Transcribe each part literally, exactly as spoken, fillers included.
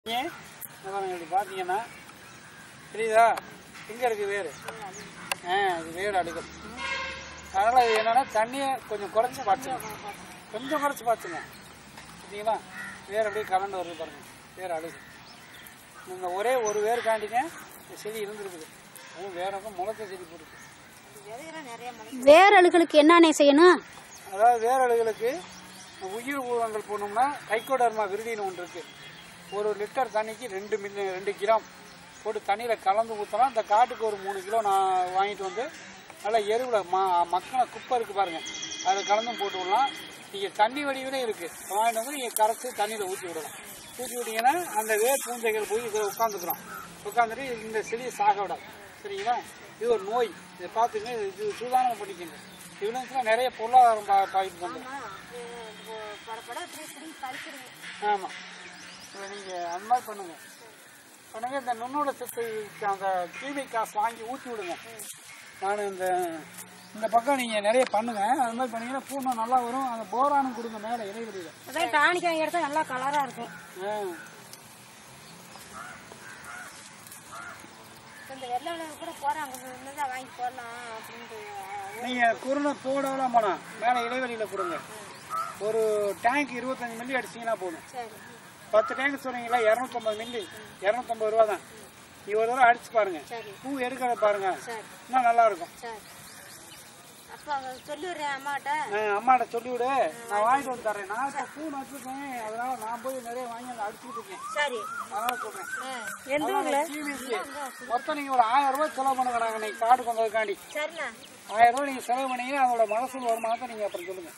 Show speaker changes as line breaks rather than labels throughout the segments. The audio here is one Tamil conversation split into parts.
இப்படி பார்த்தீங்கன்னா தெரியுதா எங்கே இருக்குது வேர்? ஆ இது வேர் அடுக்கும். அதனால் இது என்னென்னா தண்ணியை கொஞ்சம் குறைச்சி பாய்ச்சுங்க, கொஞ்சம் குறைச்சி பாய்ச்சுங்க. பார்த்தீங்களா வேர் அப்படியே கலந்து வருது பாருங்கள், வேர் அடுக்கு. நீங்கள் ஒரே ஒரு வேர் காண்டிங்க செடி இருந்துருக்குது, அதுவும் வேறக்கும் முளைச்ச செடி போட்டுருக்கு.
வேர் அழுகளுக்கு என்னென்ன செய்யணும்?
அதாவது வேர் அழுகளுக்கு உயிர் ஊடகங்கள் போடணும்னா ட்ரைகோடர்மா விரிடின்னு ஒன்று இருக்குது. ஒரு லிட்டர் தண்ணிக்கு ரெண்டு மில்லி ரெண்டு கிராம் போட்டு தண்ணியில் கலந்து ஊற்றலாம். இந்த காட்டுக்கு ஒரு மூணு கிலோ நான் வாங்கிட்டு வந்து நல்லா எருவில் ம மக்கின குப்பை இருக்குது பாருங்கள், அதில் கலந்தும் போட்டு விடலாம். நீங்கள் தண்ணி வடிவிலே இருக்குது, வாங்கிட்டு வந்து நீங்கள் கரைச்சி தண்ணியில் ஊற்றி விடலாம். ஊற்றி விட்டீங்கன்னா அந்த வேர் பூஞ்சைகள் போய் இதில் உட்காந்துக்கிறோம், உட்காந்துட்டு இந்த செடியை சாக விடாது. சரிங்களா? இது ஒரு நோய், இதை பார்த்துங்க, இது சூதானம் பண்ணிக்கோங்க. இவ்வளோ நிறைய பொருளாதாரம் பா பாதிப்பு வந்து. ஆமாம், இல்லை நீங்கள் அந்த மாதிரி பண்ணுங்க பண்ணுங்க இந்த நுண்ணோட சத்து அந்த கீமை காசு வாங்கி ஊற்றி விடுங்க. நான் இந்த இந்த பக்கம் நீங்கள் நிறைய பண்ணுங்க, அது மாதிரி பண்ணீங்கன்னா பூனை நல்லா வரும். அந்த போரானும் கொடுங்க மேலே இலைவெளியில்.
அதான் டானிக் வாங்கி எடுத்தா நல்லா கலராக இருக்கும்.
ஆ
இந்த வெள்ளை கூட போகிறாங்க, வாங்கி போடலாம் அப்படின்ட்டு.
நீங்கள் குருணை போடலாம் போனால் மேலே இலைவெளியில் கொடுங்க. ஒரு டேங்க் இருபத்தஞ்சி மில்லி அடிச்சிங்கன்னா போதும். பத்து டேங்க் சொன்னீங்களா, இரநூத்தம்பது மில்லி, இரநூத்தம்பது ரூபா தான். நீ ஒரு தடவை அடிச்சு பாருங்க, பூ எடுக்கிறத பாருங்க, இன்னும் நல்லா இருக்கும். அம்மாட்ட சொல்லிவிடு, நான் வாங்கிட்டு வந்து தரேன். நான் இப்போ பூ நட்டுருக்கேன், அதனால நான் போய் நிறைய வாங்கி அதை அடிச்சுட்டு இருக்கேன். அதனால சொல்றேன். மொத்தம் நீங்க ஒரு ஆயிரம் ரூபாய் செலவு பண்ணுங்க. நாங்கள் நீங்க காட்டுக்கு வந்ததுக்காண்டி ஆயிரம் ரூபாய் நீங்க செலவு பண்ணீங்கன்னா அதோட மகசூல் வருமானத்தை நீங்க அப்புறம் சொல்லுங்க.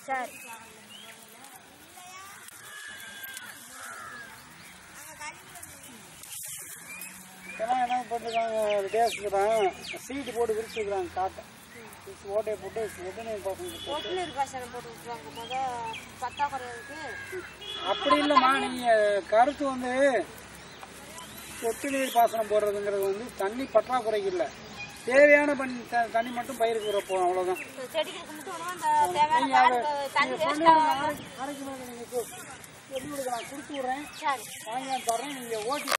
இதெல்லாம் என்ன போட்டுருக்காங்க, டேஸ்க்கு தான் சீட்டு போட்டு விரிச்சுக்கிறாங்க காட்டை. ஓட்டையை போட்டு ஒட்டுநீர் பாசனம் போட்டு அப்படி இல்லைம்மா. நீங்கள் கருத்து வந்து சொட்டு நீர் பாசனம் போடுறதுங்கிறது வந்து தண்ணி பற்றாக்குறைக்கு இல்லை, தேவையான பண்ணி தண்ணி மட்டும் பயிருக்கு வர போகும், அவ்வளோதான். அரை கிலோ நீங்கள் சொல்லி கொடுக்க நான் கொடுத்து விட்றேன், வாங்கி தர்றேன். நீங்கள் ஓட்டி